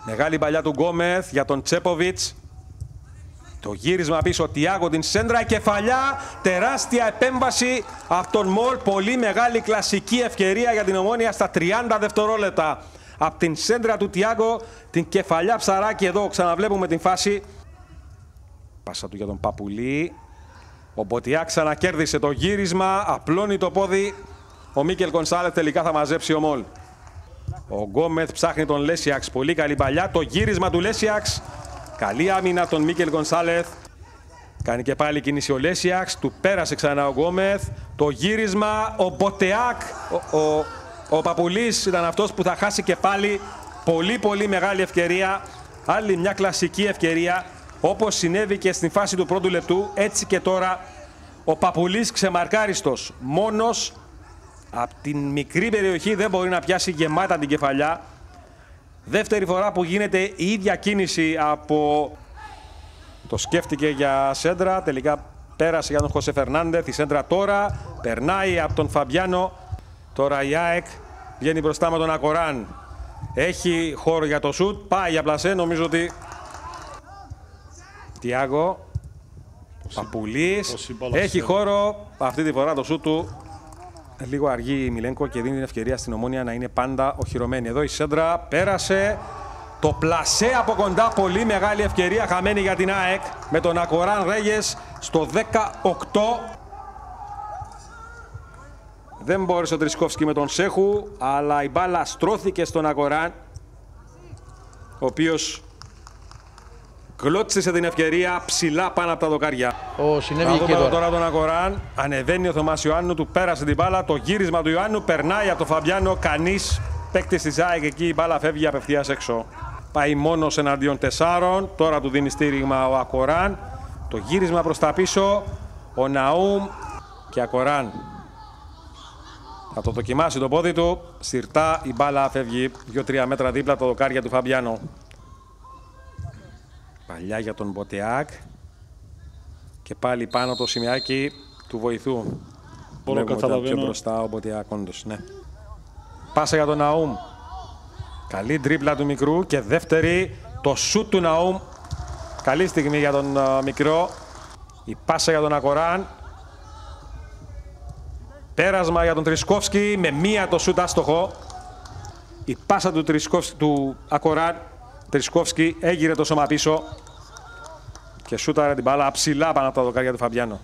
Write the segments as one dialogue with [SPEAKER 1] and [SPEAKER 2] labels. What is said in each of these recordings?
[SPEAKER 1] Μεγάλη παλιά του Γκόμεθ για τον Τσέποβιτς. Το γύρισμα πίσω, Τιάγκο την σέντρα, κεφαλιά, τεράστια επέμβαση από τον Μολ. Πολύ μεγάλη κλασική ευκαιρία για την Ομόνοια στα 30 δευτερόλεπτα. Από την σέντρα του Τιάγκο, την κεφαλιά ψαράκι, εδώ ξαναβλέπουμε την φάση. Πάσα του για τον Παπουλή. Ο Μποτιά ξανακέρδισε το γύρισμα, απλώνει το πόδι. Ο Μίκελ Γκονσάλεθ τελικά θα μαζέψει ο Μολ. Ο Γκόμεθ ψάχνει τον Λέσιαξ, πολύ καλή παλιά. Το γύρισμα του Λέσιαξ. Καλή άμυνα τον Μίκελ Γκονσάλεθ. Κάνει και πάλι κίνηση ο Λέσιαξ. Του πέρασε ξανά ο Γκόμεθ. Το γύρισμα, ο Μποτεάκ. Ο Παπουλής ήταν αυτός που θα χάσει και πάλι. Πολύ μεγάλη ευκαιρία. Άλλη μια κλασική ευκαιρία. Όπως συνέβη και στην φάση του πρώτου λεπτού, έτσι και τώρα ο Παπουλής ξεμαρκάριστος. Μόνος από την μικρή περιοχή δεν μπορεί να πιάσει γεμάτα την κεφαλιά. Δεύτερη φορά που γίνεται η ίδια κίνηση από... Το σκέφτηκε για σέντρα, τελικά πέρασε για τον Χωσέ Φερνάντεθ. Η σέντρα τώρα περνάει από τον Φαμπιάνο. Τώρα η ΑΕΚ βγαίνει μπροστά με τον Ακοράν. Έχει χώρο για το σουτ, πάει για πλασέ, νομίζω ότι... Τιάγκο, Παπουλής, έχει χώρο, αυτή τη φορά το σουτ του. Λίγο αργεί η Μιλένκο και δίνει την ευκαιρία στην Ομόνοια να είναι πάντα οχυρωμένη. Εδώ η σέντρα πέρασε. Το πλασέ από κοντά, πολύ μεγάλη ευκαιρία χαμένη για την ΑΕΚ με τον Ακοράν Ρέγες στο 18. Δεν μπόρεσε ο Τρισκόφσκι με τον Σέχου, αλλά η μπάλα στρώθηκε στον Ακοράν, ο οποίος κλώτσισε την ευκαιρία ψηλά πάνω από τα δοκάρια. Θα δούμε τώρα τον Ακοράν. Ανεβαίνει ο Θωμάς Ιωάννου, του πέρασε την μπάλα. Το γύρισμα του Ιωάννου περνάει από τον Φαμπιάνο. Κανείς παίκτης της ΑΕΚ εκεί, η μπάλα φεύγει απευθείας έξω. Πάει μόνος εναντίον 4. Τώρα του δίνει στήριγμα ο Ακοράν. Το γύρισμα προς τα πίσω. Ο Ναούμ και Ακοράν. Θα το δοκιμάσει το πόδι του. Συρτά η μπάλα φεύγει 2-3 μέτρα δίπλα από τα δοκάρια του Φαμπιάνο. Παλιά για τον Μποτεάκ. Και πάλι πάνω το σημειάκι του βοηθού. Βλέπουμε πιο μπροστά ο Μποτεάκ όντως, ναι. Πάσα για τον Ναούμ. Καλή τρίπλα του μικρού και δεύτερη το σούτ του Ναούμ. Καλή στιγμή για τον μικρό. Η πάσα για τον Ακοράν. Πέρασμα για τον Τρισκόφσκι με μία το σούτ άστοχο. Η πάσα του Ακοράν. Τρισκόφσκι έγειρε το σώμα πίσω και σούταρε την μπάλα ψηλά πάνω από τα δοκάρια του Φαμπιάνο.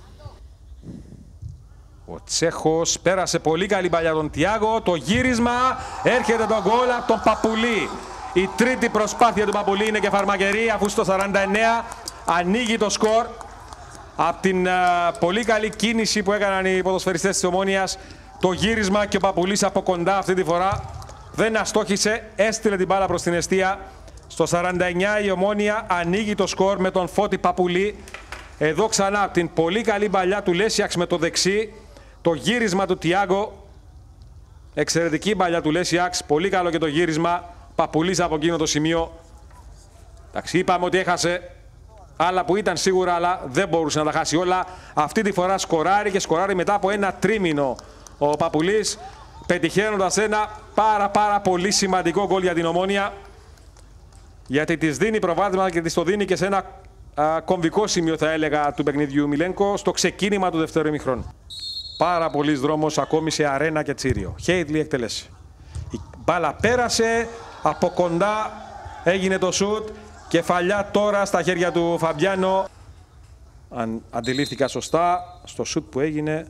[SPEAKER 1] Ο Τσέχος πέρασε πολύ καλή παλιά τον Τιάγκο. Το γύρισμα, έρχεται το γκολ από τον Παπουλή. Η τρίτη προσπάθεια του Παπουλή είναι και φαρμακερή, αφού στο 49 ανοίγει το σκορ από την πολύ καλή κίνηση που έκαναν οι ποδοσφαιριστές της Ομόνοιας. Το γύρισμα και ο Παπουλής από κοντά αυτή τη φορά δεν αστόχησε, έστειλε την μπάλα προς την εστία. Στο 49 η Ομόνοια ανοίγει το σκορ με τον Φώτη Παπουλή. Εδώ ξανά την πολύ καλή παλιά του Λέσιαξ με το δεξί. Το γύρισμα του Τιάγκο. Εξαιρετική παλιά του Λέσιαξ. Πολύ καλό και το γύρισμα. Παπουλής από εκείνο το σημείο. Εντάξει, είπαμε ότι έχασε άλλα που ήταν σίγουρα, αλλά δεν μπορούσε να τα χάσει όλα. Αυτή τη φορά σκοράρει και σκοράρει μετά από ένα τρίμηνο ο Παπουλής, πετυχαίνοντας ένα πάρα πολύ σημαντικό γκολ για την Ομόνοια, γιατί της δίνει προβάδισμα και της το δίνει και σε ένα κομβικό σημείο, θα έλεγα, του παιχνιδιού Μιλένκο, στο ξεκίνημα του δεύτερου ημιχρόνου. Πάρα πολύς δρόμος ακόμη σε Αρένα και Τσίριο. Χέιτλι εκτέλεσε. Η μπάλα πέρασε, από κοντά έγινε το σουτ. Κεφαλιά τώρα στα χέρια του Φαμπιάνο. Αν αντιλήφθηκα σωστά, στο σουτ που έγινε...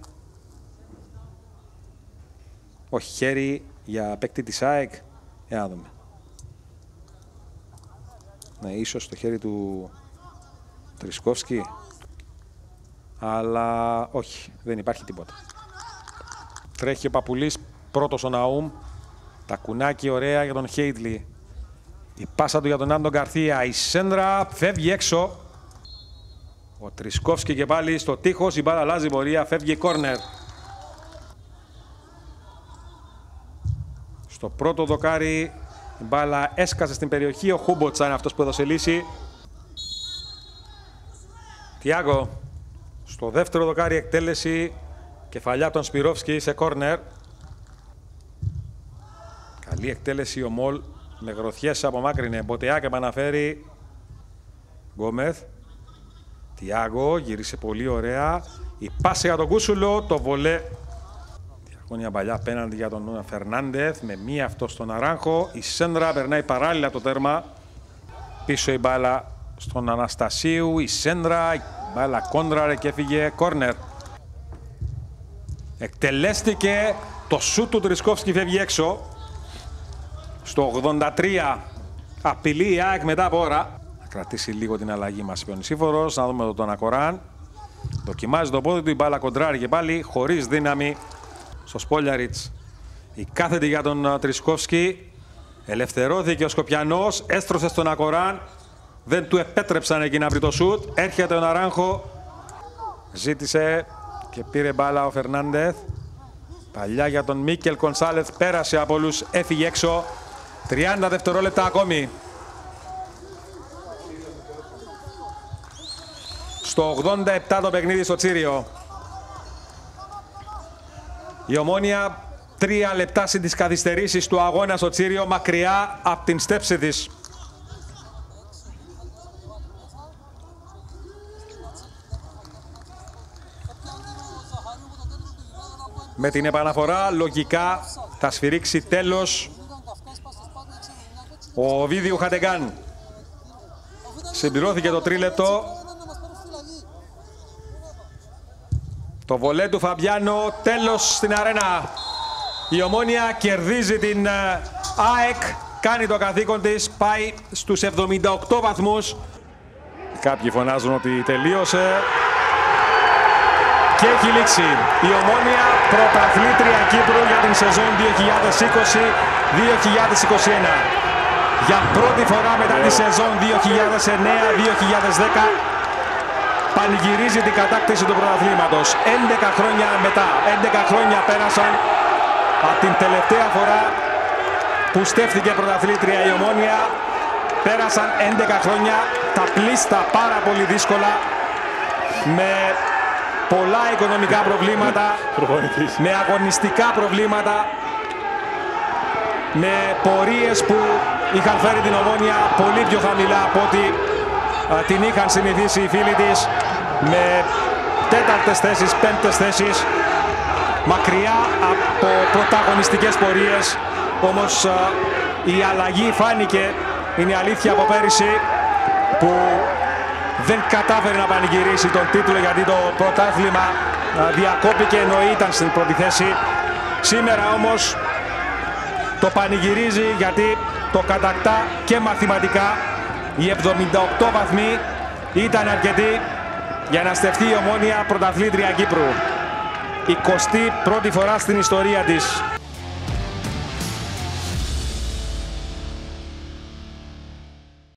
[SPEAKER 1] Όχι, χέρι για παίκτη της ΑΕΚ. Για να δούμε. Ναι, ίσως το χέρι του Τρισκόφσκι. Αλλά όχι, δεν υπάρχει τίποτα. Τρέχει ο Παπουλής, πρώτος ο Ναούμ. Τα κουνάκι ωραία για τον Χέιτλι. Η πάσα του για τον Άντο Γκαρθία. Η σέντρα φεύγει έξω. Ο Τρισκόφσκι και πάλι στο τείχος. Η μπάλα αλλάζει πορεία, φεύγει κόρνερ. Στο πρώτο δοκάρι η μπάλα έσκασε στην περιοχή. Ο Χούμποτσα είναι αυτός που έδωσε λύση. Τιάγκο. Στο δεύτερο δοκάρι εκτέλεση. Κεφαλιά τον Σπυρόφσκι σε κόρνερ. Καλή εκτέλεση ο Μολ. Με γροθιές απομάκρυνε. Μποτεά και επαναφέρει. Γκόμεθ. Τιάγκο γύρισε πολύ ωραία. Η πάση για τον Κούσουλο. Το βολέ. Διαγώνια παλιά απέναντι για τον Φερνάντεθ. Με μία αυτό στον Αράνχο. Η σέντρα περνάει παράλληλα το τέρμα. Πίσω η μπάλα στον Αναστασίου. Η σέντρα. Η μπάλα κόντραρε και έφυγε κόρνερ. Εκτελέστηκε. Το σούτ του Τρισκόφσκι φεύγει έξω. Στο 83 απειλεί η ΑΕΚ μετά από ώρα. Να κρατήσει λίγο την αλλαγή μας ο Νησίφορος. Να δούμε τον Ακοράν. Δοκιμάζει το πόδι του, η μπάλα κοντράρει και πάλι χωρίς δύναμη στο Σπόλιαριτς. Η κάθετη για τον Τρισκόφσκι. Ελευθερώθηκε ο Σκοπιανός, έστρωσε στον Ακοράν. Δεν του επέτρεψαν εκεί να βρει το σούτ. Έρχεται ο Ναράνχο. Ζήτησε και πήρε μπάλα ο Φερνάντεθ. Παλιά για τον Μίκελ Κονσάλεθ, πέρασε από όλους, έφυγε έξω. 30 δευτερόλεπτα ακόμη. Στο 87 το παιχνίδι στο Τσίριο. Η Ομόνοια 3 λεπτά συν τις καθυστερήσεις του αγώνα στο Τσίριο, μακριά από την στέψη της. Με την επαναφορά λογικά θα σφυρίξει τέλος ο Οβίδιου Χατεγκάν. Συμπληρώθηκε το τρίλεπτο. Το βολέ του Φαμπιάνο, τέλος στην αρένα. Η Ομόνοια κερδίζει την ΑΕΚ, κάνει το καθήκον της, πάει στους 78 βαθμούς. Κάποιοι φωνάζουν ότι τελείωσε. Και έχει λήξει. Η Ομόνοια πρωταθλήτρια Κύπρου για την σεζόν 2020-2021. Για πρώτη φορά μετά τη σεζόν 2009-2010 πανηγυρίζει την κατάκτηση του πρωταθλήματος. 11 χρόνια μετά, 11 χρόνια πέρασαν από την τελευταία φορά που στέφθηκε πρωταθλήτρια η Ομόνοια. Πέρασαν 11 χρόνια, τα πλήστα πάρα πολύ δύσκολα, με πολλά οικονομικά προβλήματα, με αγωνιστικά προβλήματα, με πορείες που είχαν φέρει την Ομόνοια πολύ πιο χαμηλά από ό,τι την είχαν συνηθίσει οι φίλοι της, με τέταρτες θέσεις, πέμπτες θέσεις, μακριά από πρωταγωνιστικές πορείες. Όμως η αλλαγή φάνηκε, είναι η αλήθεια, από πέρυσι, που δεν κατάφερε να πανηγυρίσει τον τίτλο, γιατί το πρωτάθλημα διακόπηκε ενώ ήταν στην πρώτη θέση. Σήμερα όμως το πανηγυρίζει, γιατί το κατακτά και μαθηματικά. Οι 78 βαθμοί ήταν αρκετοί για να στεφθεί η Ομόνοια πρωταθλήτρια Κύπρου. 21η φορά στην ιστορία της.